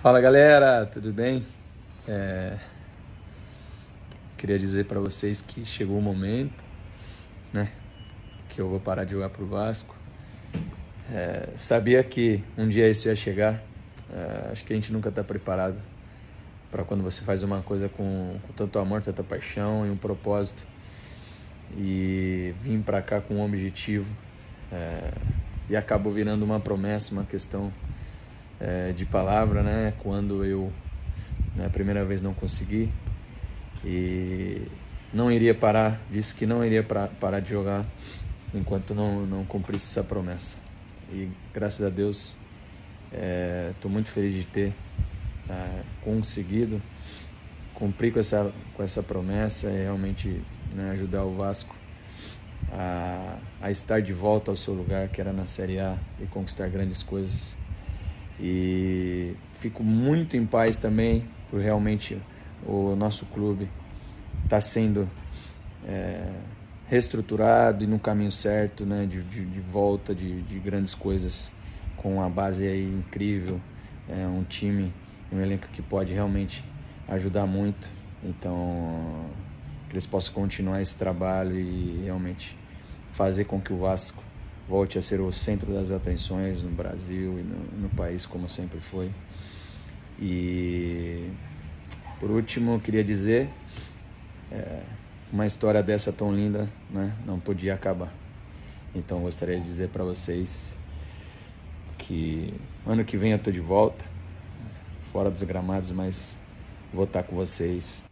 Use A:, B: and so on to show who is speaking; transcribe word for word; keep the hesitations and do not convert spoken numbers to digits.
A: Fala galera, tudo bem? É... Queria dizer para vocês que chegou o momento, né, que eu vou parar de jogar pro Vasco. É... Sabia que um dia isso ia chegar. É... Acho que a gente nunca está preparado para quando você faz uma coisa com, com tanto amor, tanta paixão e um propósito. E vim para cá com um objetivo é... e acabou virando uma promessa, uma questão É, de palavra, né? Quando eu, né, a primeira vez não consegui e não iria parar, disse que não iria pra, parar de jogar enquanto não, não cumprisse essa promessa. E graças a Deus estou é, muito feliz de ter é, conseguido cumprir com essa, com essa promessa e realmente, né, ajudar o Vasco a, a estar de volta ao seu lugar, que era na Série A, e conquistar grandes coisas. E fico muito em paz também por realmente o nosso clube estar tá sendo é, reestruturado e no caminho certo, né, de, de, de volta de, de grandes coisas, com a base aí incrível, é, um time, um elenco que pode realmente ajudar muito. Então que eles possam continuar esse trabalho e realmente fazer com que o Vasco volte a ser o centro das atenções no Brasil e no, no país, como sempre foi. E por último, eu queria dizer, é, uma história dessa tão linda, né, não podia acabar. Então gostaria de dizer para vocês que ano que vem eu estou de volta, fora dos gramados, mas vou estar com vocês